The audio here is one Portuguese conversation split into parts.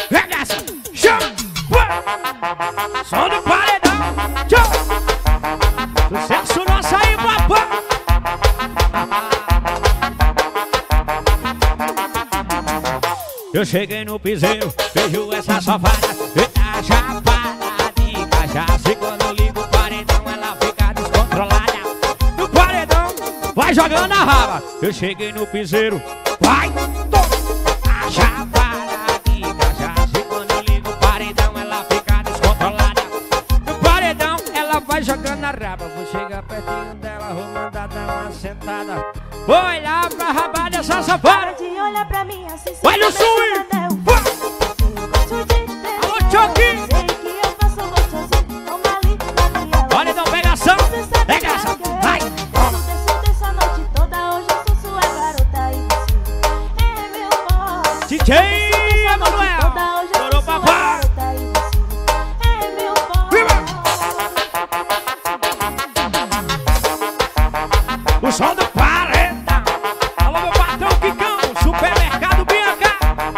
regaça, chama, som do paredão, tchau. Sucesso nosso aí, papai. Eu cheguei no piseiro, vejo essa safada, tá chapada de cachaça. E quando eu ligo o paredão, ela fica descontrolada. No paredão, vai jogando a raba. Eu cheguei no piseiro, vai, tá chapada de cachaça. E quando eu ligo o paredão, ela fica descontrolada. No paredão, ela vai jogando a raba. Vou chegar pertinho dela, vou mandar dar uma sentada. Vou olhar pra raba dessa safada. De olhar pra mim assim, olha o swing! Alô, Choque! Sei que eu faço gostosinho, toma ali na minha. Olha, então, pegação! Pegação! Vai! Desce a noite toda, hoje eu sou sua garota e você é meu forte. DJ Emanuel! Chorou, papai! É meu forte. O som do paredão! Alô, meu patrão Quicão! Supermercado Bianca!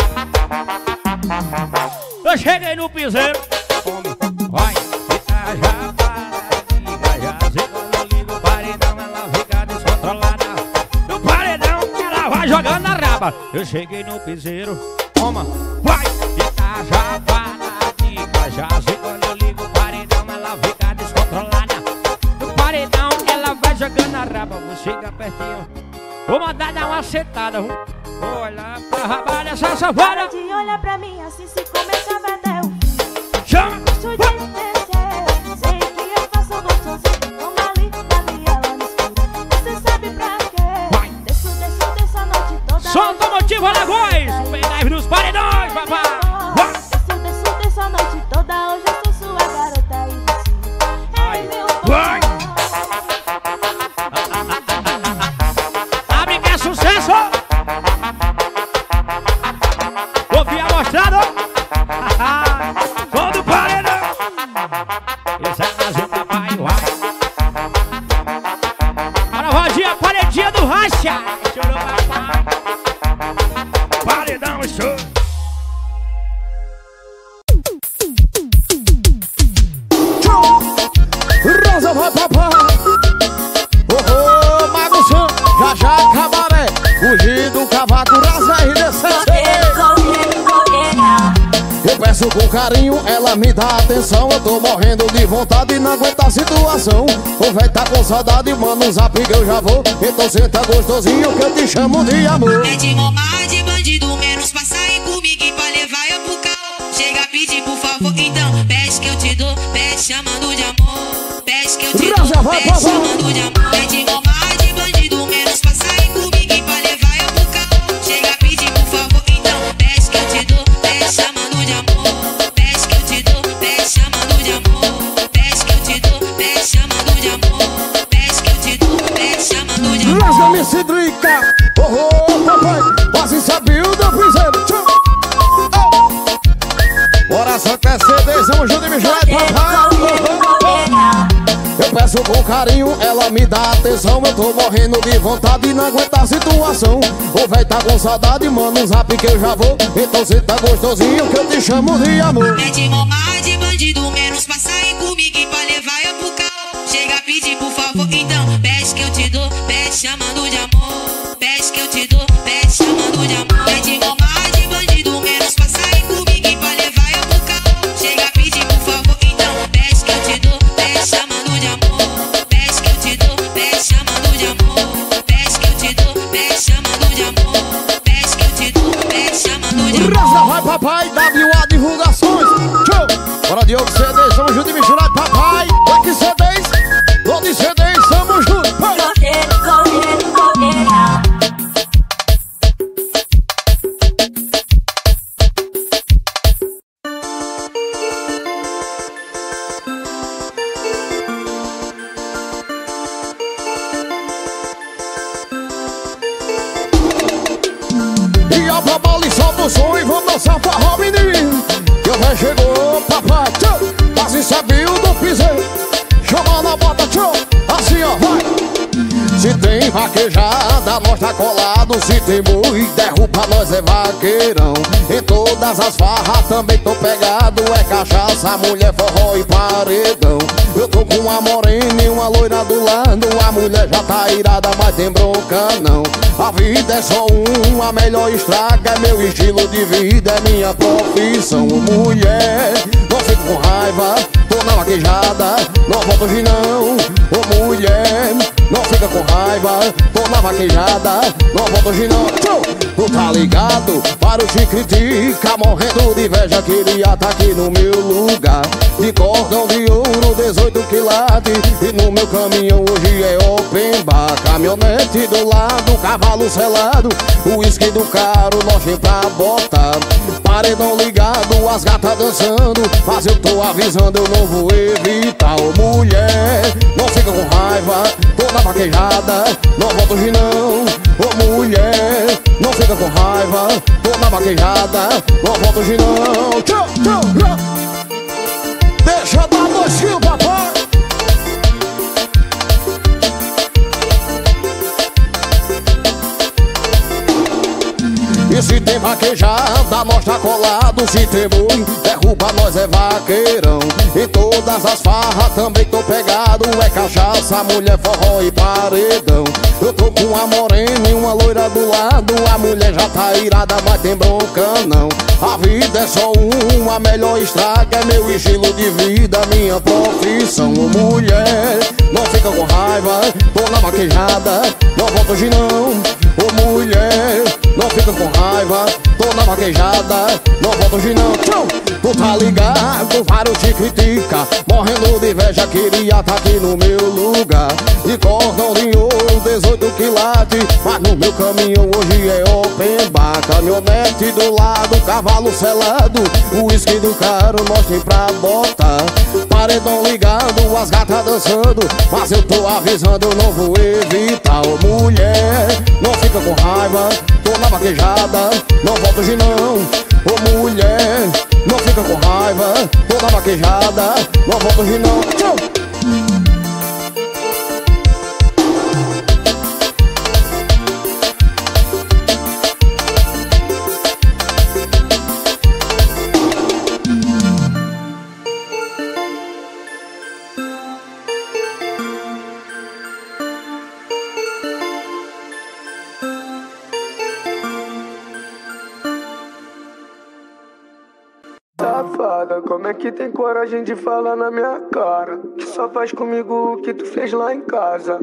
Eu cheguei no piseiro, vai, fica já para de gajas. E quando eu ligo o paredão, ela fica descontrolada. No paredão, ela vai jogando a raba. Eu cheguei no piseiro, toma, vai, fica já para de gajas. E quando eu ligo o paredão, ela fica descontrolada. No paredão, ela vai jogando a raba. Vou chegar pertinho, vou mandar dar uma sentada. Vou olhar pra raba dessa safada. De olhar pra mim assim, se começava até o fim. Chama! Gosto de descer, sei que eu faço gostosinho, toma ali na minha lá no escuro. Você sabe pra quê? Vai. Desço a noite toda. Som automotivo Alagoas! Pendrive nos paredões, papai! Vai. Desço a noite toda, hoje eu sou sua garota e você é meu Vai. forte. Abre que é sucesso! Ouvi a mostrada! Som do paredão! Esse é mais um papai, vai! Bora, Rodinha, paredinha do racha! Chorou, papai! Paredão, show! Rosa vai papai. Oh, Mago Sam, já cabaré. Fugir do cavaco, rasa RDC. Eu peço com carinho, ela me dá atenção. Eu tô morrendo de vontade e não aguento a situação. O véi tá com saudade, manda um zap que eu já vou. Então senta gostosinho que eu te chamo de amor. É de momar de bandido, menos pra sair comigo e pra levar eu pro carro. Chega a pedir por favor, então pede que eu te dou, pede chamando de amor. Pede que eu te dou, pede chamando de amor. É de momar de bandido, menos pra sair comigo e pra levar eu pro carro. Chega a pedir por favor, então pede que eu te dou, pede chamando de amor. Pede que eu te dou, pede chamando de amor. Pede que eu te dou, pede chamando de amor. Pede que eu te dou, pede chamando de amor. Rasga-me cidrica. Oh, papai, quase sabia do piseiro. Bora só quer CD, São Júlio e Michel, papai. Eu peço com carinho, ela me dá atenção. Eu tô morrendo de vontade e não aguento a situação. O véi tá com saudade, manda um zap que eu já vou. Então cê tá gostosinho que eu te chamo de amor. É de momar de bandido, menos pra sair comigo e pra levar eu pro carro. Chega a pedir por favor, então pede que eu te dou, pede chamando de amor. Pede que eu te dou, pede chamando de amor. É de momar de bandido, menos pra sair comigo e pra levar eu pro carro. Chega a pedir por favor, então pede que eu te dou, pede chamando de amor. Pede que eu te dou, pede chamando de amor. Pede que eu te dou, pede chamando de amor. Pede que eu te dou, pede chamando de amor. Rasga vai papai, WA Divulgações. Tchau. Bora Diogo CD, São Júlio e Michel, papai. Black CDs, Lodi CDs, São Júlio. E ó pra bola e solta o som e vamos dançar forró, menino. Que o véi chegou, papai, tchau. Quase sabia do piseiro. Chama na bota, tchau. Assim ó, vai. Se tem vaquejada, nós tá colado. Se tem boi, derruba, nós é vaqueirão. Em toda todas as farras também tô pegado. É cachaça, mulher, forró e paredão. Eu tô com uma morena e uma loira do lado. A mulher já tá irada, mas tem bronca não. A vida é só uma, a melhor estraga. É meu estilo de vida, é minha profissão. Mulher, não fico com raiva, tô na vaquejada, não volto hoje não. Ô mulher, não fica com raiva, tô na vaquejada, não volto hoje não. Tu tá ligado? Para o te critica, morrendo de inveja, queria tá aqui no meu lugar. De cordão de ouro, 18 quilates, e no meu caminhão hoje é open bar. Caminhonete do lado, cavalo selado, o uísque do caro, nós pra botar. Paredão ligado, as gatas dançando, mas eu tô avisando, eu não vou evitar. Ô mulher, não fica com raiva, tô na vaquejada, não volto hoje não. Ô mulher, não fica com raiva, tô na vaquejada, não volto hoje não. Tchau, tchau, tchau. Deixa eu dar dois fios, papai. E se tem vaquejada, nós tá colado. Se tem boi, derruba, nós é vaqueirão. Em todas as farras também tô pegado. É cachaça, mulher, forró e paredão. Eu tô com uma morena e uma loira do lado. A mulher já tá irada, mas tem bronca não. A vida é só uma, a melhor estraga. É meu estilo de vida, minha profissão. Ô mulher, não fica com raiva, tô na vaquejada, não volto hoje não. Ô mulher, não fica com raiva, tô na vaquejada, não volto hoje não. Tu tá ligado, vários te critica, morrendo de inveja, queria tá aqui no meu lugar. De cordão de ouro, 18 quilates, mas no meu caminhão hoje é open bar. Caminhonete do lado, cavalo selado, o uísque do caro, nós tem pra botar. Paredão ligado, as gatas dançando, mas eu tô avisando, eu não vou evitar. Ô mulher, não fica com raiva, tô na vaquejada, não volto hoje não. Ô mulher, não fica com raiva, tô na vaquejada, não volto hoje não. Tchau. Safada, como é que tem coragem de falar na minha cara? Que só faz comigo o que tu fez lá em casa.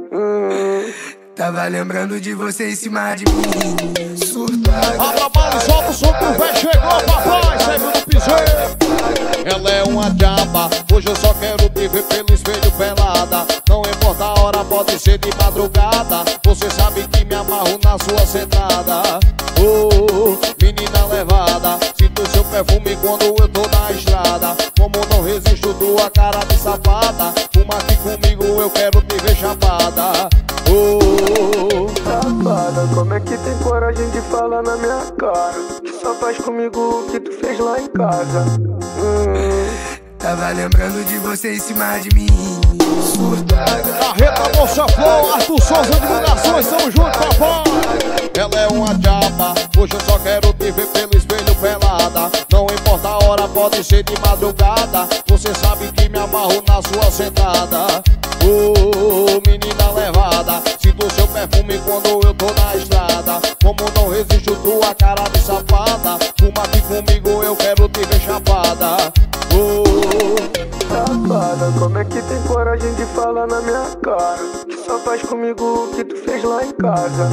Tava lembrando de você em cima de mim. Surtada. Abra a bala e solta o som que o véio chegou, papai, sempre no piseiro. Ela é uma diaba, hoje eu só quero te ver pelo espelho pelada. Não importa a hora, pode ser de madrugada. Você sabe que me amarro na sua sentada. Oh, menina levada, sinto seu perfume quando eu tô na estrada. Como não resisto tua cara de safada, fuma aqui comigo, eu quero te ver chapada. Oh, Safada, como é que tem coragem de falar na minha cara? Que só faz comigo o que tu fez lá em casa. Tava lembrando de você em cima de mim. Surtada. Carreta Moça Flor, Arthur Souza Divulgações, tamo junto, papai. Ela é uma diaba, hoje eu só quero te ver pelo espelho pelada. Não importa a hora, pode ser de madrugada. Você sabe que me amarro na sua sentada. Oh, menina levada, sinto seu perfume quando eu tô na estrada. Como não resisto tua cara de safada, fuma aqui comigo, eu quero te ver chapada. Oh, Safada, como é que tem coragem de falar na minha cara? Que só faz comigo o que tu fez lá em casa.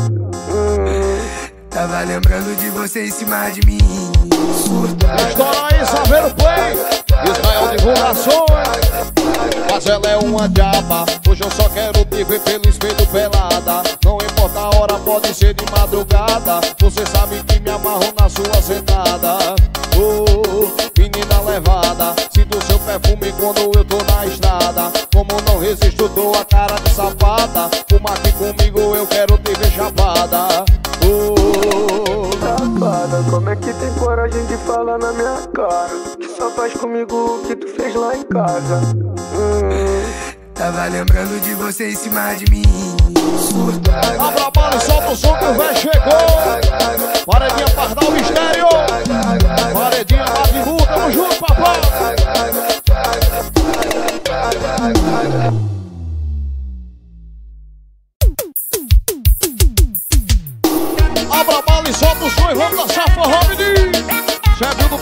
Tava lembrando de você em cima de mim. Surtada. estoura aí, Saveiro Play, Israel Divulgações. Mas ela é uma diaba, hoje eu só quero te ver pelo espelho pelada. Não importa a hora, pode ser de madrugada. Você sabe que me amarro na sua sentada. Oh, menina levada, sinto seu perfume quando eu tô na estrada. Como não resisto tua cara de safada, fuma aqui comigo, eu quero te ver chapada. Oh, Safada, como é que tem coragem de falar na minha cara? Que só faz comigo o que tu fez lá em casa. Tava lembrando de você em cima de mim. Surtada. abra a bala e solta o som que o véio chegou. Paredinha Pardal Mistério.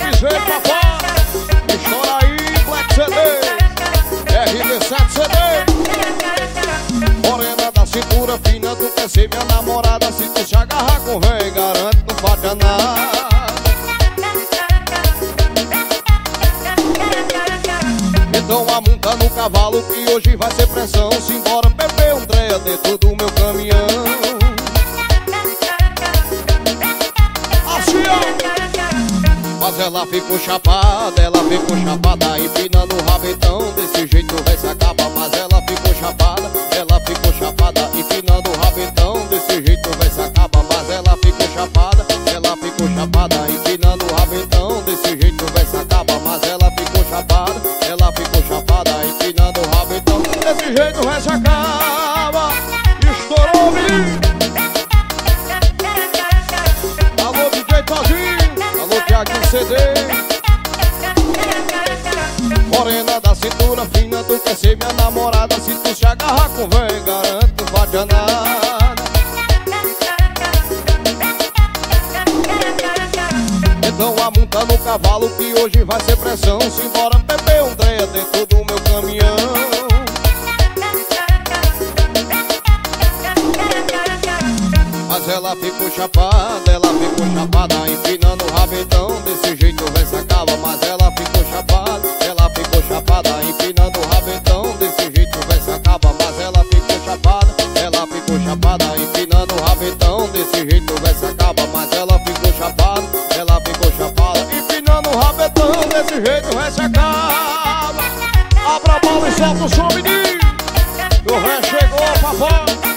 piseiro, papai. Estoura aí, Black CD, RD7 CD. Morena da cintura fina, tu quer ser minha namorada. Se tu se agarrar com rei, garanto, não falta nada. Então amonta no cavalo que hoje vai ser pressão. Simbora beber um dreia dentro do meu caminhão. Assim, ó. Mas ela ficou chapada, empinando o rabetão. Desse jeito vai se acabar. Mas ela ficou chapada, empinando o rabetão. Desse jeito vai se acabar. Mas ela ficou chapada, empinando o rabetão. Desse jeito vai se acabar. Mas ela ficou chapada, empinando o rabetão. Desse jeito vai se acaba. Estourou, menino. Alô, DJ Tozinho. Alô, Thiaguinho CD. Morena da cintura fina, tu quer ser minha namorada. Se tu se agarrar com vem, garanto, não vai nada. Então amonta no cavalo que hoje vai ser pressão. Simbora beber um dreia dentro do meu caminhão. Mas ela ficou chapada, empinando o rabetão. Desse jeito vai se acaba. Mas ela ficou chapada, empinando o rabetão. Desse jeito vai se acaba. Mas ela ficou chapada, empinando o rabetão. Desse jeito vai se acaba. Mas ela ficou chapada, empinando o rabetão. Desse jeito vai se acaba. Abra a bola e solta o som, menino. O ré chegou, papai.